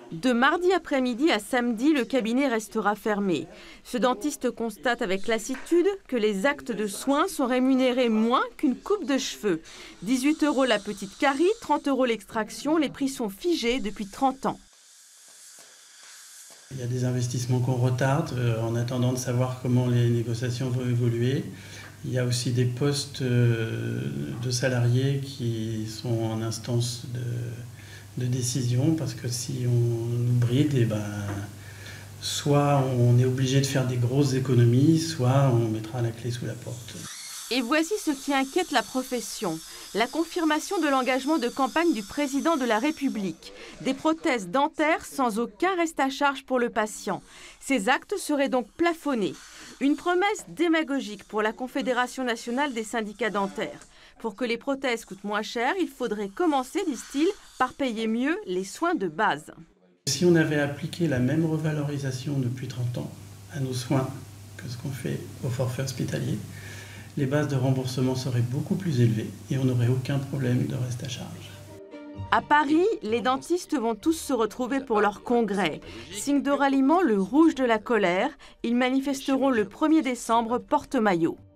De mardi après-midi à samedi, le cabinet restera fermé. Ce dentiste constate avec lassitude que les actes de soins sont rémunérés moins qu'une coupe de cheveux. 18 € la petite carie, 30 € l'extraction, les prix sont figés depuis 30 ans. Il y a des investissements qu'on retarde en attendant de savoir comment les négociations vont évoluer. Il y a aussi des postes de salariés qui sont en instance de décision, parce que si on nous bride, soit on est obligé de faire des grosses économies, soit on mettra la clé sous la porte. Et voici ce qui inquiète la profession. La confirmation de l'engagement de campagne du président de la République. Des prothèses dentaires sans aucun reste à charge pour le patient. Ces actes seraient donc plafonnés. Une promesse démagogique pour la Confédération nationale des syndicats dentaires. Pour que les prothèses coûtent moins cher, il faudrait commencer, disent-ils, par payer mieux les soins de base. Si on avait appliqué la même revalorisation depuis 30 ans à nos soins que ce qu'on fait au forfait hospitalier, les bases de remboursement seraient beaucoup plus élevées et on n'aurait aucun problème de reste à charge. À Paris, les dentistes vont tous se retrouver pour leur congrès. Signe de ralliement, le rouge de la colère. Ils manifesteront le 1er décembre porte-maillot.